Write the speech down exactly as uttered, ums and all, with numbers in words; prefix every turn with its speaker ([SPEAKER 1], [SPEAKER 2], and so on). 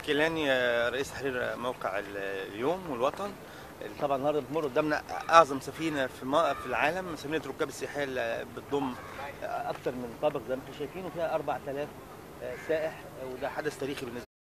[SPEAKER 1] كيلاني رئيس تحرير موقع اليوم والوطن. طبعا النهارده بتمر قدامنا اعظم سفينه في في العالم، سفينه ركاب السياحيه اللي بتضم اكثر من طابق زي ما احنا شايفين، وفيها أربعة آلاف سائح، وده حدث تاريخي بالنسبه